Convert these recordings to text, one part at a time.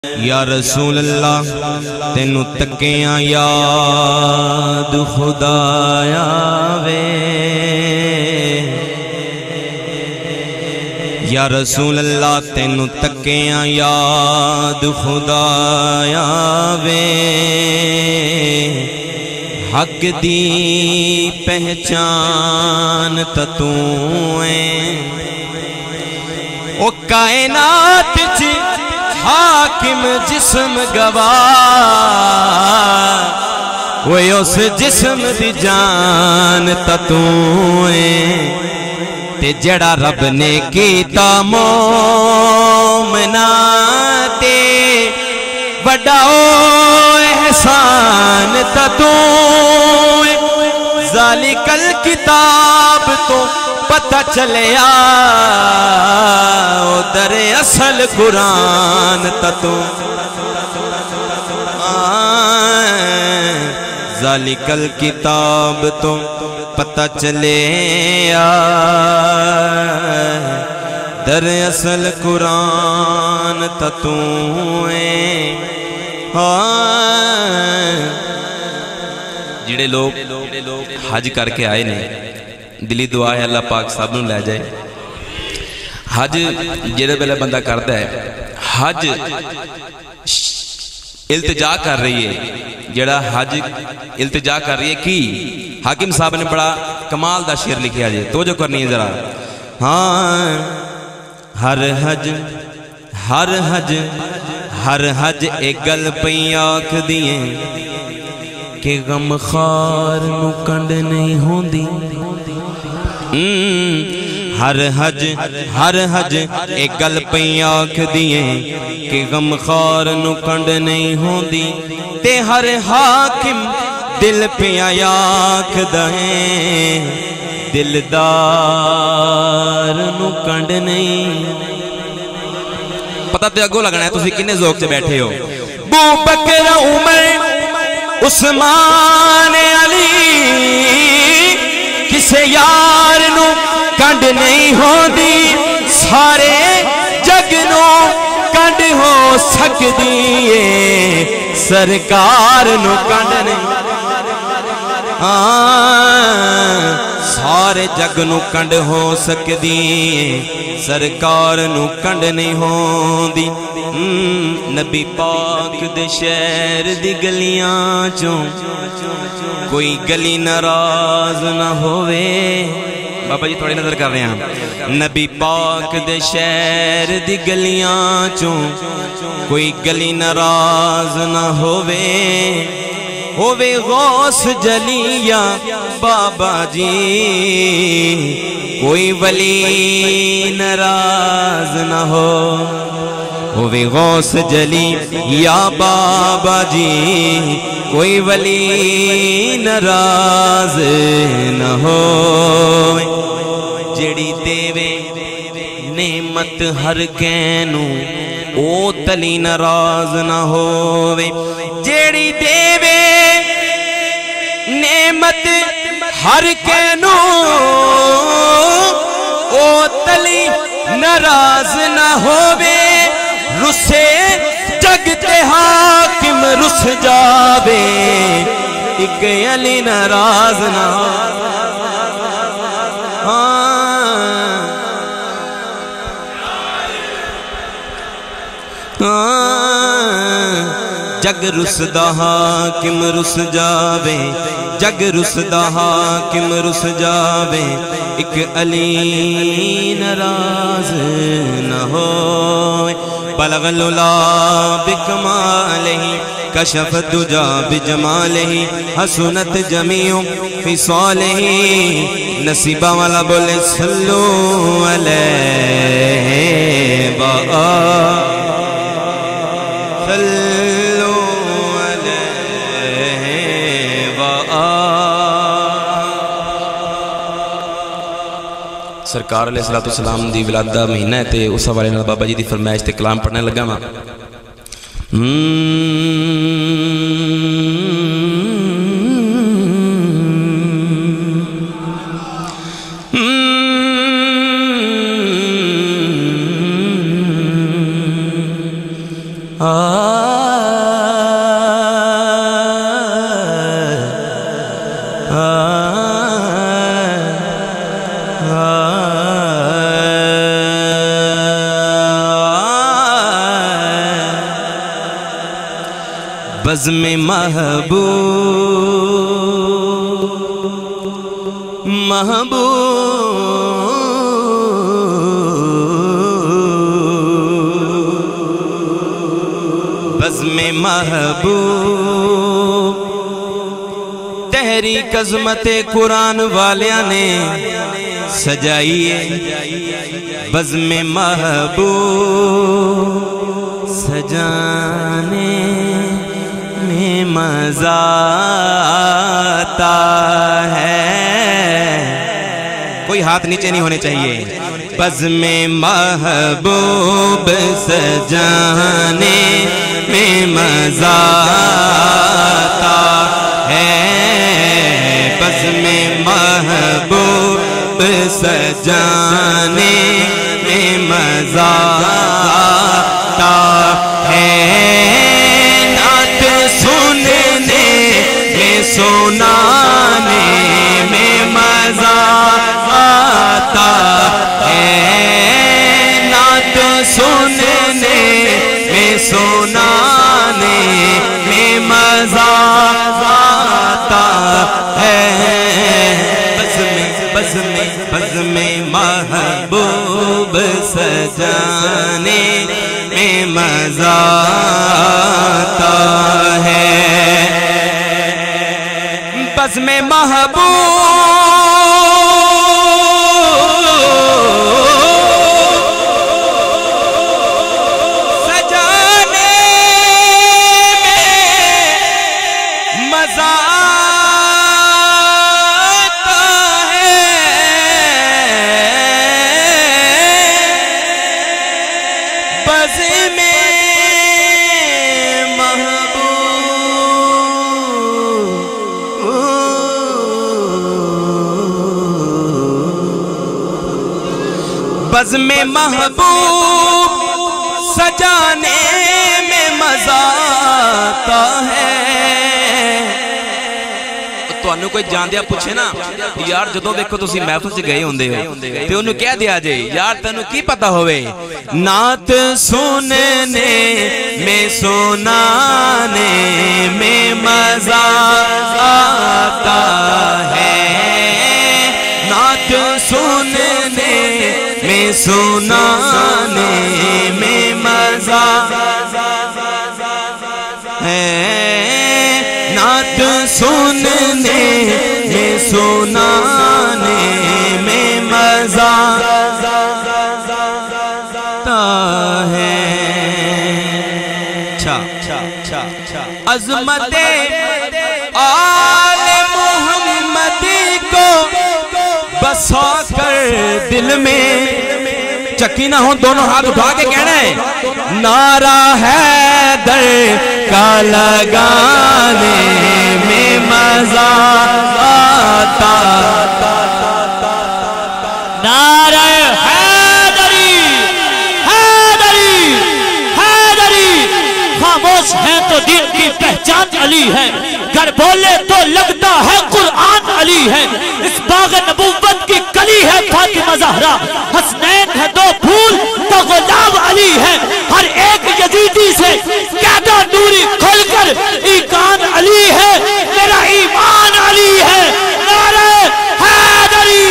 یا رسول اللہ تینو تکیاں یاد خدایا وے یا رسول اللہ تینو تکیاں یاد خدایا وے حق دی پہچان تتوں او کائنات چی حاکم جسم گواہ وے اس جسم دی جان تتوں تے جڑا رب نے کیتا مومنا تے وڈاؤ احسان تتوں ذالک الکتاب تو پتہ چلیا در اصل قرآن تتوں ذالک الکتاب تو پتہ چلیا در اصل قرآن تتوں جڑے لوگ حج کر کے آئے نے دلی دعا ہے اللہ پاک صاحب نو لے جائے حج جڑے پہلے بندہ کرتا ہے حج التجا کر رہی ہے جڑا حج التجا کر رہی ہے کی حاکم صاحب نے بڑا کمال دا شعر لکھیا جائے تو جو کرنی ہے ذرا ہاں ہر حج ایک گل پئی آکھ دیئے کہ غم خار نو کنڈ نہیں ہوندی ہر حج ایک گل پئی آکھ دیئے کہ غم خار نو کنڈ نہیں ہوندی تے ہر حاکم دل پہ آکھ دہیں دلدار نو کنڈ نہیں پتہ تے اگو لگنا ہے تسی کنے ذوق سے بیٹھے ہو بو بکر عمر عثمان علی کسے یار نو کنڈ نہیں ہوندی سارے جگ نو کنڈ ہو سکدی ہے سرکار نو کنڈ نہیں سارے جگ نو کنڈ ہو سکدی ہے سرکار نو کنڈ نہیں ہوندی نبی پاک دے شہر دی گلیاں چوں کوئی گلی ناراض نہ ہوئے بابا جی تھوڑی نظر کر رہے ہیں نبی پاک دے شہر دی گلیاں چوں کوئی گلی ناراض نہ ہوئے غوث جلیہ بابا جی کوئی ولی ناراض نہ ہو غوث جلی یا بابا جی کوئی ولی ناراض نہ ہو جڑی دیوے نعمت ہر کینو او تلی ناراض نہ ہووے جڑی دیوے نعمت ہر کینو او تلی ناراض نہ ہووے رسے جگ تے حاکم رس جاوے ایک علی ناراض نہ جگ رسدہ حاکم رس جاوے جگ رسدہ حاکم رس جاوے ایک علی ناراض نہ ہوئے بلغ العلا بکمالہ کشف الدجا بجمالہ حسنت جمیع فصالہ نصیبہ والا بولے صلو علیہ صلو علیہ سرکار علیہ السلام دی ولادہ مہینہ ہے تے اس حوالے نال بابا جی دی فرمائش تے کلام پڑھنے لگا ماں Ah بزم محبوب بزم محبوب تحریک عظمت قرآن والیاں نے سجائیے بزم محبوب سجانے میں مزہ آتا ہے کوئی ہاتھ نیچے نہیں ہونے چاہیے بزم محبوب سجانے میں مزہ آتا ہے بزم محبوب سجانے میں مزہ آتا ہے نعت سننے میں سنانے میں مزہ آتا ہے نعت سننے میں سنانے میں مزہ آتا ہے بزم محبوب سجانے میں مزہ آتا ہے بزم محبوب سجانے میں مزہ بزم محبوب سجانے میں مزہ آتا ہے تانوں کوئی جاندیا پوچھے نا یار جدوں دیکھو تسی محفل سے گئے ہوندے ہو تے انہوں کہہ دیا جے یار تینوں کی پتہ ہوئے نعت سننے میں سنانے میں مزہ آتا ہے نعت سننے میں سنانے میں مزہ ہے نعت سننے میں سنانے میں مزہ ہے عظمت آل محمد کو بسا کر دل میں چکی نہ ہوں دونوں ہاتھ اٹھا کے کہنا ہے نعرہ حیدر کا لگانے میں مزہ آتا نعرہ حیدری حیدری حیدری خاموش ہے تو دین کی پہچان علی ہے گر بولے تو لگتا ہے قرآن علی ہے اس باغ نبوت کی کلی ہے فاطمہ زہرا حسنین ہے دو پھول تو غلام علی ہے ہر ایک یزیدی سے قیدا نوری کھل کر ایقان علی ہے میرا ایمان علی ہے نعرہ حیدری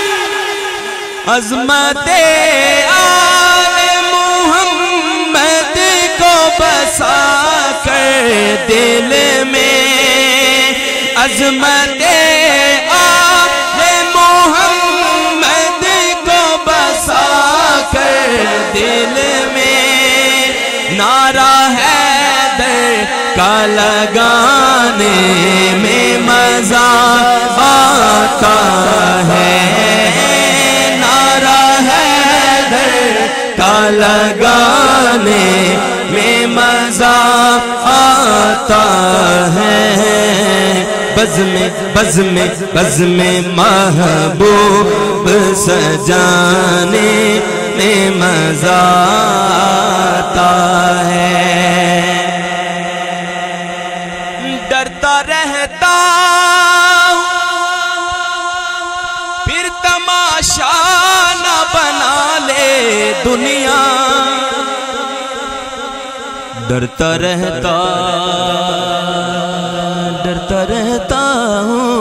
عظمت آل محمد کو بسا کر دل میں عظمت آل محمد کو بسا کر دل میں نعرہ حیدر کا لگانے میں مزہ آتا ہے لگانے میں مزہ آتا ہے بزم محبوب سجانے میں مزہ آتا ہے دنیا ڈرتا رہتا ہوں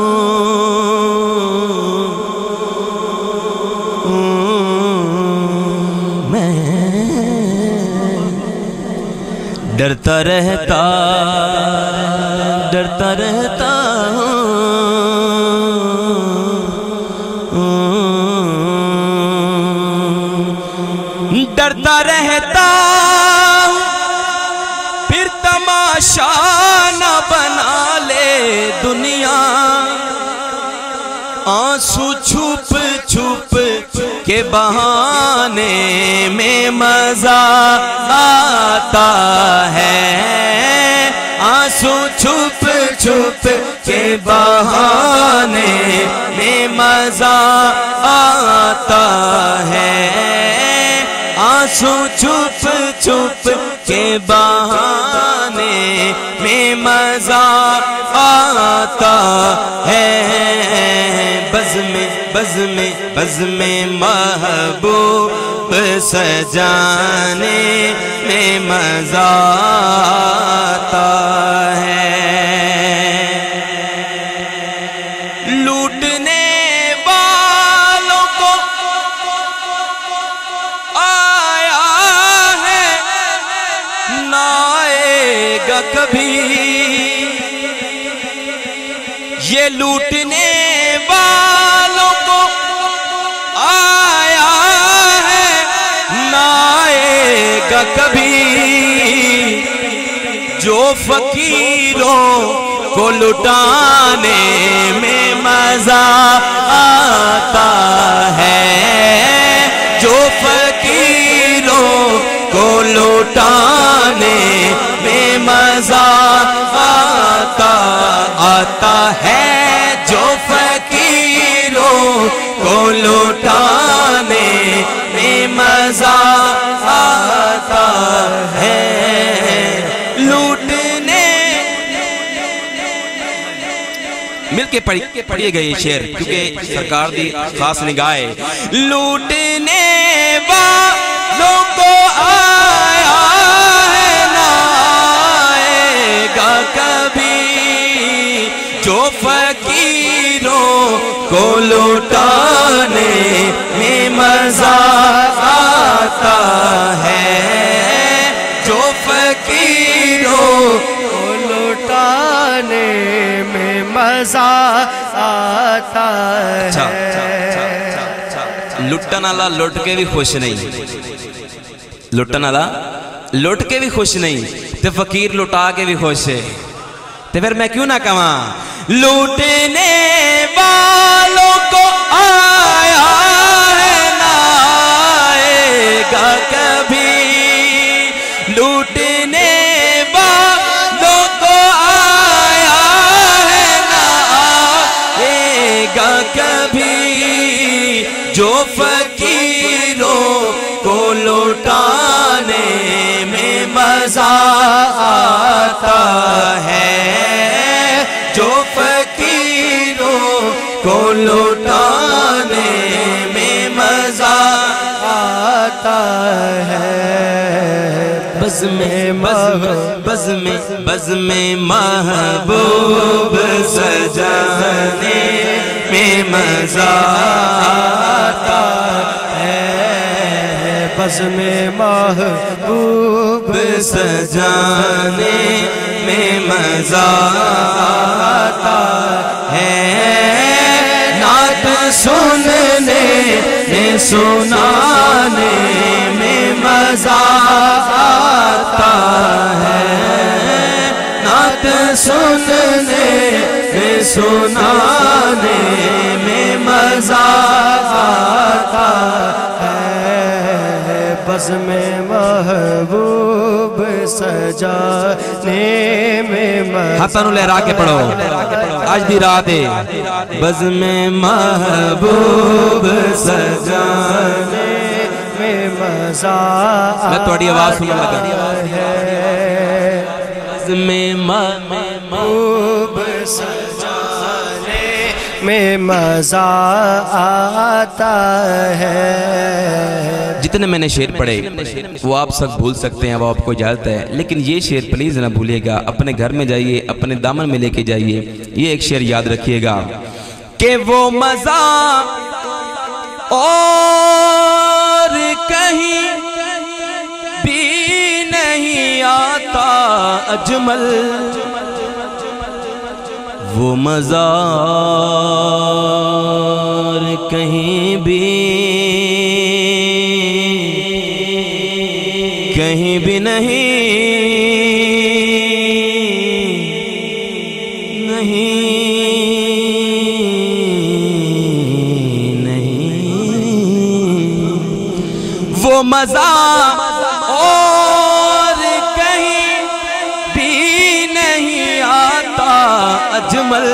میں ڈرتا رہتا ہوں ڈرتا رہتا ہوں پھر تماشا نہ بنا لے دنیا آنسو چھپ چھپ کے بہانے میں مزہ آتا ہے آنسو چھپ چھپ کے بہانے میں مزہ آتا ہے آنسو چھپ چھپ کے بہانے میں مزہ آتا ہے بز میں محبوب سجانے میں مزہ آتا ہے لوٹنے والوں کو آیا ہے نہ آئے گا کبھی یہ لوٹنے والوں کو آیا ہے نہ آئے گا کبھی جو فقیروں کو لٹانے میں مزہ آتا ہے جو فقیروں کو لٹانے میں مزہ آتا ہے جو فقیروں کو لٹانے میں مزہ آتا ہے لوٹنے مل کے پڑھیے گئے یہ شعر کیونکہ سرکار دی خاص نگاہ ہے لوٹنے والوں کو آیا ہے نہ آئے گا کبھی جو فقیروں کو لٹانے میں مزہ آتا ہے جو فقیروں کو لٹانے میں مزہ آتا ہے لٹن والا لٹ کے بھی خوش نہیں لٹن والا لٹ کے بھی خوش نہیں تے فقیر لٹا کے بھی خوش ہے تے پھر میں کیوں نہ کہاں لوٹنے والوں کو آیا ہے نہ آئے گا کبھی لوٹنے والوں کو آیا ہے نہ آئے گا کبھی جو فقیروں کو لوٹانے میں مزہ آتا ہے جو فقیروں کو لوٹانے میں مزہ آتا ہے بز میں محبوب سجانے میں مزہ آتا ہے بز میں محبوب سجانے میں مزہ آتا ہے نعت سننے سنانے میں مزہ آتا ہے نعت سننے سنانے میں مزہ آتا ہے بز میں محبوب سجانے میں حسن لہرا کے پڑھو آج دی رات ہے بز میں محبوب سجانے میں مزہ میں تھوڑی آواز سننے لگا بز میں محبوب سجانے میں مزہ آتا ہے۔ جتنے میں نے شعر پڑھے وہ آپ سب بھول سکتے ہیں، وہ آپ کو اجازت ہے، لیکن یہ شعر پلیز نہ بھولیے گا، اپنے گھر میں جائیے، اپنے دامن میں لے کے جائیے، یہ ایک شعر یاد رکھیے گا کہ وہ مزہ اور کہیں بھی نہیں آتا اجمل، وہ مزہ اور کہیں بھی وہ مزہ اور کہیں بھی نہیں آتا اجمل،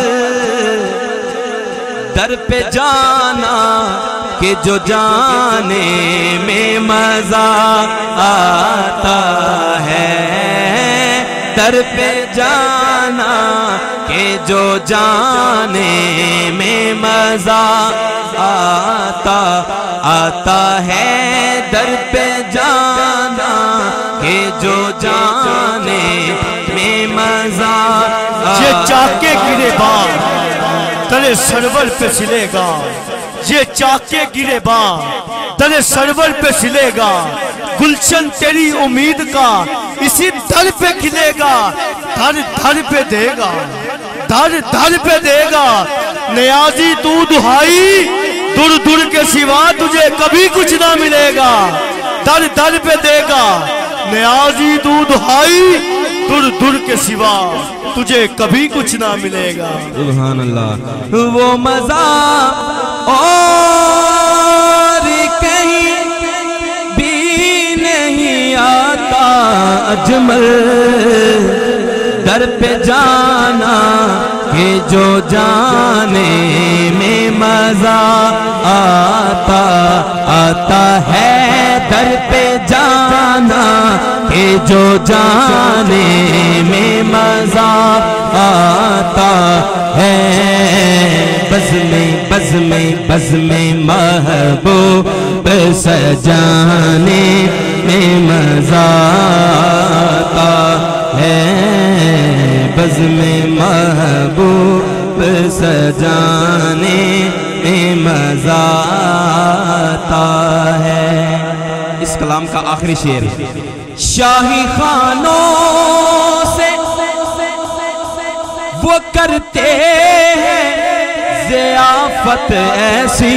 در پہ جانا کہ جو جانے میں مزہ آتا ہے، در پہ جانا کہ جو جانے میں مزہ آتا ہے، در پہ جانا کہ جو جانے میں مزہ یہ چاکے گرے بان تلے سرور پہ سلے گا، یہ چاکے گرے بان تلے سرور پہ سلے گا، گلشن تیری امید کا اسی در پہ کھلے گا، در پہ دے گا، در پہ دے گا، نیازی تو دہائی دور دور کے سوا تجھے کبھی کچھ نہ ملے گا، در پہ دے گا، نیازی تو دہائی دور دور کے سوا تجھے کبھی کچھ نہ ملے گا۔ سبحان اللہ۔ وہ مزہ اور کہیں بھی نہیں آتا اجمل، در پہ جانا کہ جو جانے میں مزہ آتا ہے، در پہ جانا کہ جو جانے میں مزہ آتا ہے، بز میں محبوب سجانے میں مزہ آتا ہے، بز میں محبوب سجانے میں مزہ آتا ہے۔ اس کلام کا آخری شعر، شاہی خانوں سے وہ کرتے ہیں ضیافت ایسی،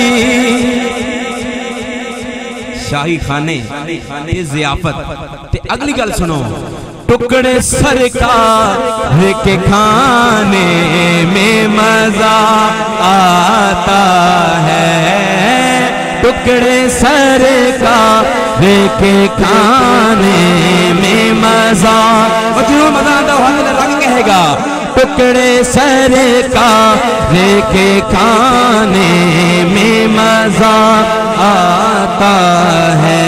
شاہی خانے ضیافت تے اگلی گل سنو، ٹکڑے سرکار کے کھانے میں مزہ آتا ہے، ٹکڑے سرکار کے کھانے میں مزہ، وجہ مزہ آتا ہے، رنگ کہے گا، ٹکڑے سرکار کے کھانے میں مزہ آتا ہے،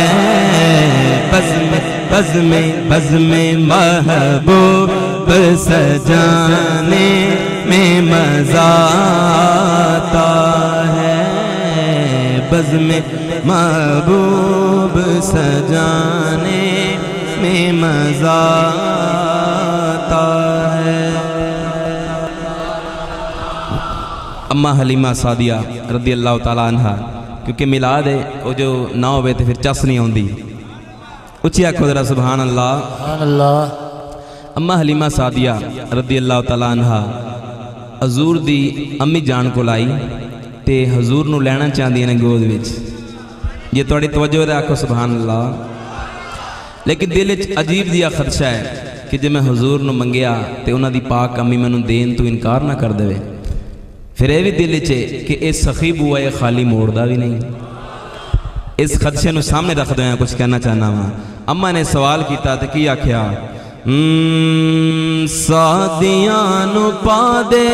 بز میں محبوب سجانے میں مزہ آتا ہے، بز میں محبوب سجانے میں مزہ آتا ہے۔ اماں حلیمہ سعدیہ رضی اللہ تعالیٰ عنہ، کیونکہ میلاد ہے وہ جو نہ ہوئے تو پھر چس نہیں ہوندی، اچھی آنکھو ذرا سبحان اللہ۔ اماں حلیمہ سعدیہ رضی اللہ تعالیٰ عنہ حضور دی امی جان کو لائی تے حضور نو لینا چاہدی نے گود وچ، یہ توڑی توجہ دے آنکھو سبحان اللہ، لیکن دل وچ عجیب دیا خدشہ ہے کہ جب میں حضور نو منگیا تے انہاں دی پاک امی میں نو دین تو انکار نہ کر دے، پھر اے بھی دل چے کہ اے سخی بوا اے خالی موڑ دا بھی نہیں، اس خدشے نو سامنے رکھ دو ہیں، کچھ کہنا چاہنا ہوں۔ اماں نے سوال کیتا تے کیا کیا، سعدیاں نو پا دے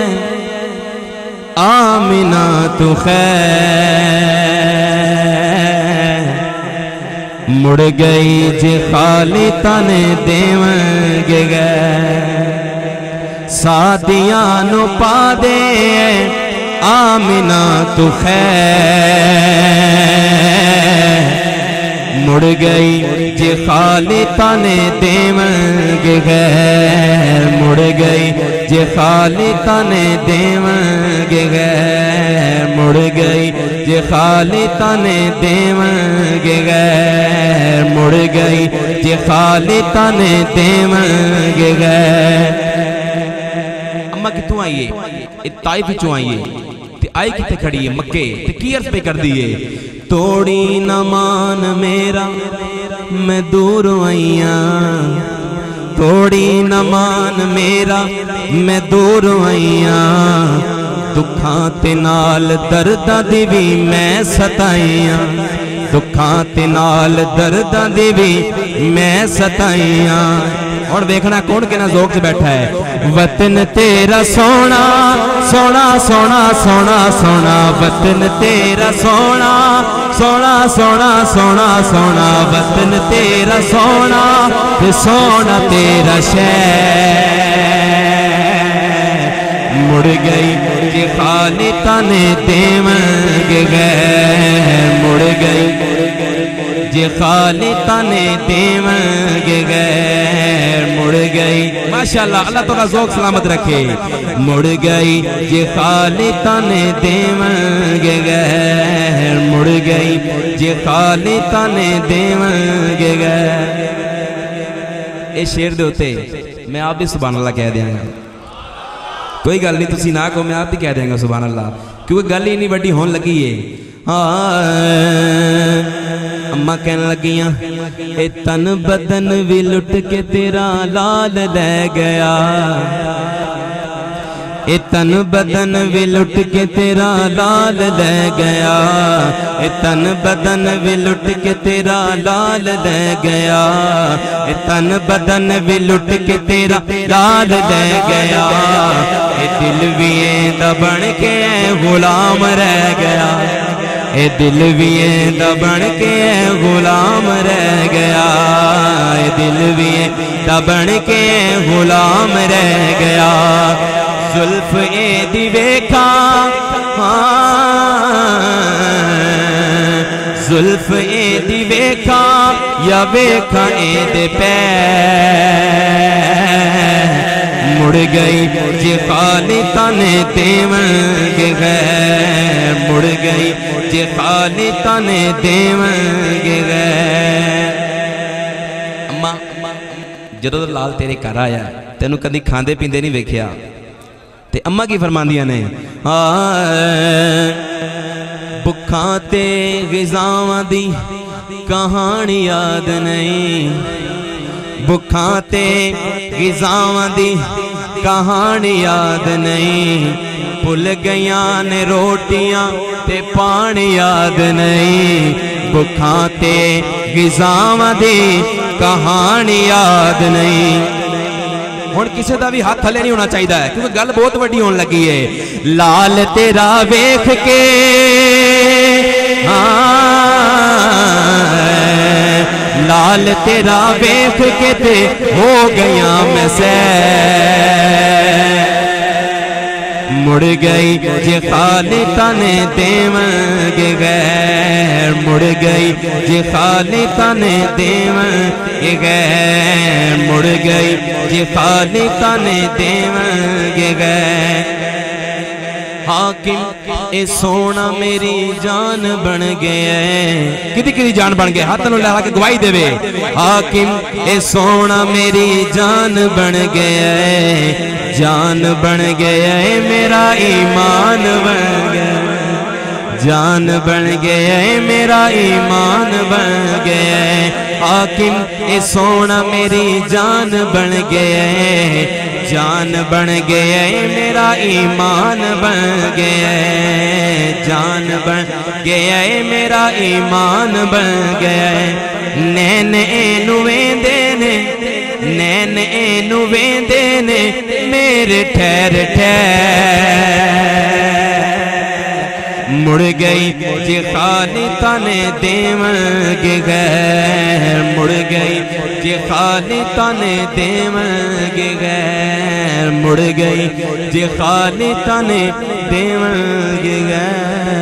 آمینہ تو خیر، مڑ گئی جی خالی تانے دیونگے گئے، سعدیاں نو پا دے आमिना तू खैर मुड़ गई जे खाली ताने देवंगे गैर मुड़ गई जे खाली ताने देवंगे गैर मुड़ गई जे खाली ताने देवंगे गैर मुड़ गई जे खाली ताने देवंगे गैर। अम्मा कितों आई है? ताइफ चो आई है ते आई किथे खड़ी है? मक्के ते की अर्ज पे कर दी है? तोड़ी न मान मेरा मैं दूर आईया तोड़ी न मान मेरा मैं दूर आईया दुखां ते नाल दर्दां दी भी मैं सताईया दुखां ते नाल दर्दां दी भी मैं सताईया। और देखना कौन के ना ज़ौक़ से बैठा है। वतन तेरा सोना सोना सोना सोना सोना वतन तेरा सोना सोना सोना सोना सोना वतन तेरा सोना ते सोना तेरा शहर मुड़ गई कि खाली ताने देवंगे गैर मुड़ गई जे खाली ताने देवंगे गैर मुड़ गई। माशाअल्लाह अल्लाह ताला ज़ौक़ सलामत रखे। मुड़ गई जे खाली ताने देवंगे गैर मुड़ गई जे खाली ताने देवंगे गैर। इस शेर दे उत्ते मैं आप भी सुभान अल्लाह कह देंगा। कोई गल नहीं तुसी ना कहो मैं आप भी कह देंगा सुभान अल्लाह क्योंकि गल ही इतनी बड़ी होने लगी है। अम्मा कहने लगियां ए तन बदन भी लुट के तेरा लाल ले गया ए तन बदन भी लुट के तेरा लाल ले गया ए तन बदन भी लुट के तेरा लाल ले गया ए तन बदन भी लुट के तेरा लाल ले गया ए दिल भी दा बन के गुलाम रह गया ए दिल भी दबन के गुलाम रह गया ए दिल भी दबन के गुलाम रह गया। जुल्फ ए दी वेखा जुल्फ ए दी वेखा या वेखा ए दे पैर मुड़ गई जे खाली ताने देवंगे गैर मुड़ गई जे खाली ताने देवंगे गैर। अम्मा जदों लाल तेरे घर आया तेनू कदी खांदे पींदे नहीं वेखिया ते अम्मा की फरमांदियां ने भुखां ते गिज़ावां दी कहानी याद नहीं भुखां ते गिज़ावां दी कहानी याद नहीं भुल गईयां ने रोटियां ते पानी याद नहीं भुखां ते गिज़ावां दी कहानी याद नहीं। हुण किसी का भी हाथ थले नहीं होना चाहिए क्योंकि गल बहुत वड्डी होने लगी है। लाल तेरा वेख के लाल तेरा वेख के ते हो गया मैं सैर मुड़ गई जे खाली ताने देवंगे गैर मुड़ गई जे खाली ताने देवंगे गैर मुड़ गई जे खाली ताने देवंगे गैर। हाकिम ए सोना मेरी जान बन गया किदी किदी जान बन गया हाथ नु लगा के गवाही देवे। हाकिम ए सोना मेरी जान बन गया जान बन गया मेरा ईमान बन गया जान बन गया मेरा ईमान बन गया। हाकिम ए सोना मेरी जान बन गया जान बन गया मेरा ईमान बन गया जान बन गया मेरा ईमान बन गया। नैन एनू वेंदे ने नैन एनू वेंदे ने मेरे ठहर ठहर मुड़ गई जे खाली ताने देवंगे गैर मुड़ गई जे खाली ताने देवंगे गैर مڑ گئی جے خالی تانے دیون گے گئے